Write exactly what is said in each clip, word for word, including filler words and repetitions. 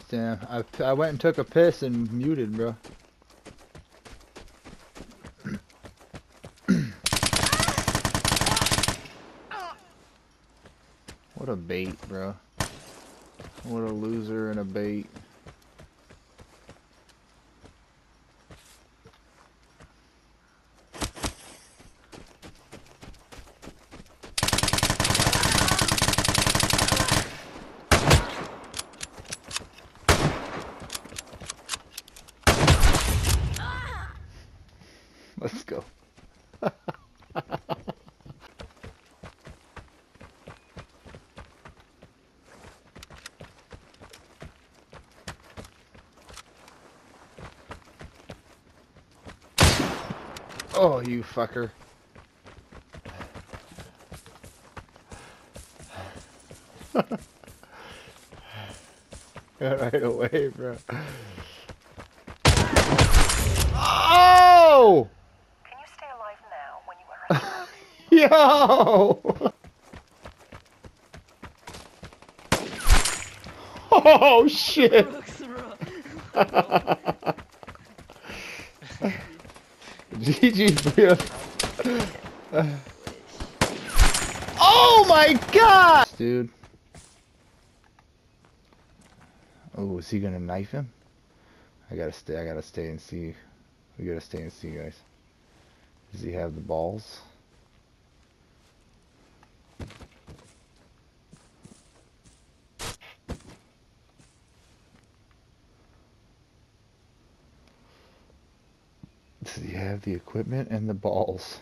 Damn, I, I went and took a piss and muted, bro. What a bait, bro. What a loser and a bait. Let's go. Oh, you fucker. Got right away, bro. Oh! Can you stay alive now when you are Yo! Oh, shit! G G, bro. Oh my god! Dude. Oh, is he gonna knife him? I gotta stay, I gotta stay and see. We gotta stay and see, guys. Does he have the balls? Does he have the equipment and the balls?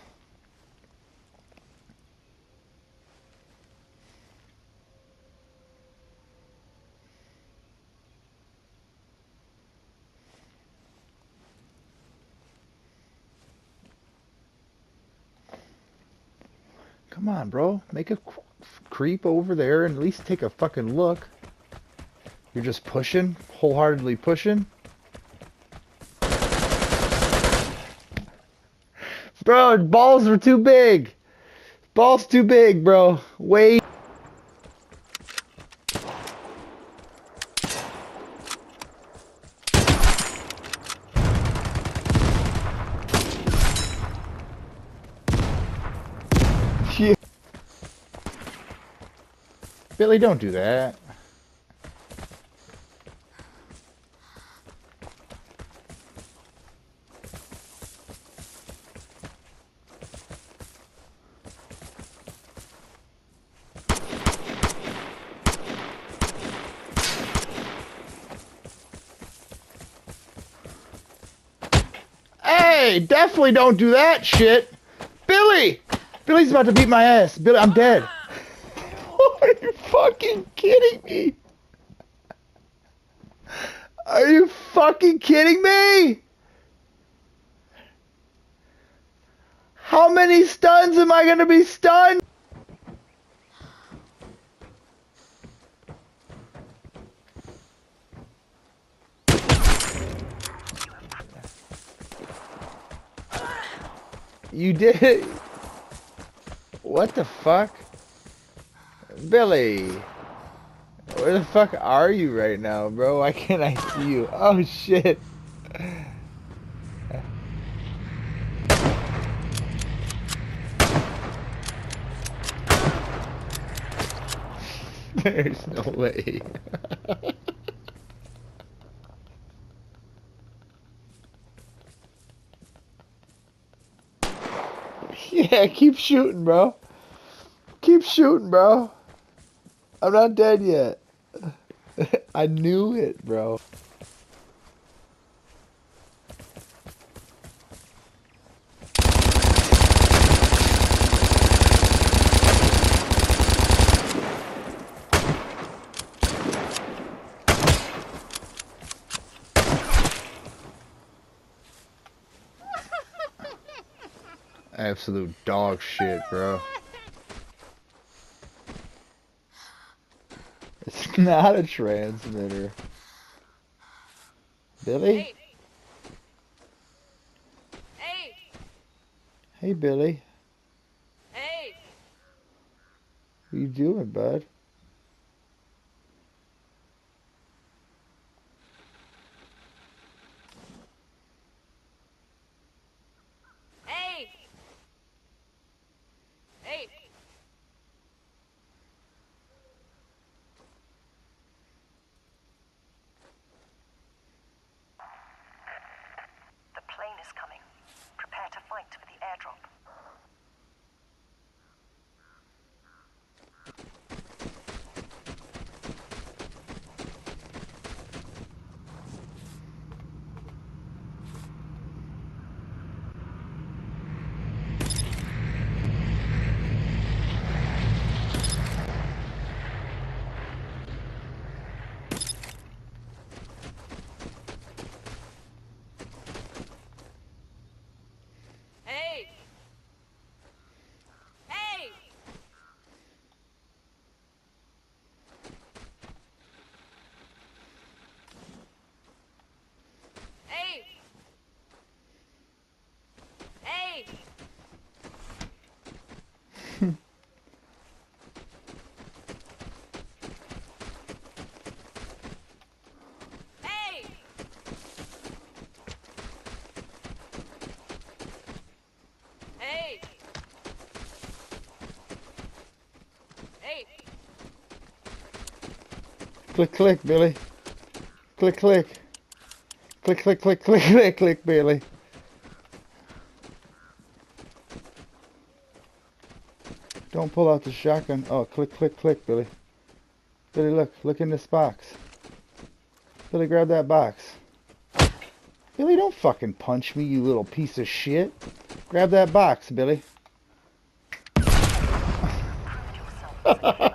Come on, bro. Make a creep over there and at least take a fucking look. You're just pushing, wholeheartedly pushing. Bro, balls were too big. Balls too big, bro. Wait. Yeah. Billy, don't do that. Hey, definitely don't do that shit. Billy! Billy's about to beat my ass. Billy, I'm dead. Are you fucking kidding me? Are you fucking kidding me? How many stuns am I gonna be stunned? You did it. What the fuck? Billy. Where the fuck are you right now, bro? Why can't I see you? Oh shit. There's no way. Yeah, keep shooting, bro. Keep shooting, bro. I'm not dead yet. I knew it, bro. Absolute dog shit, bro. It's not a transmitter. Billy? Hey. Hey. Hey, Billy. Hey. What you doing, bud? point for the airdrop. Hey! Hey! Hey! Hey! Hey! Hey! Hey! Click, click, Billy. Click, click. Click, click, click, click, click, click, Billy. Don't pull out the shotgun. Oh, click, click, click, Billy. Billy, look. Look in this box. Billy, grab that box. Billy, don't fucking punch me, you little piece of shit. Grab that box, Billy. Prove yourself.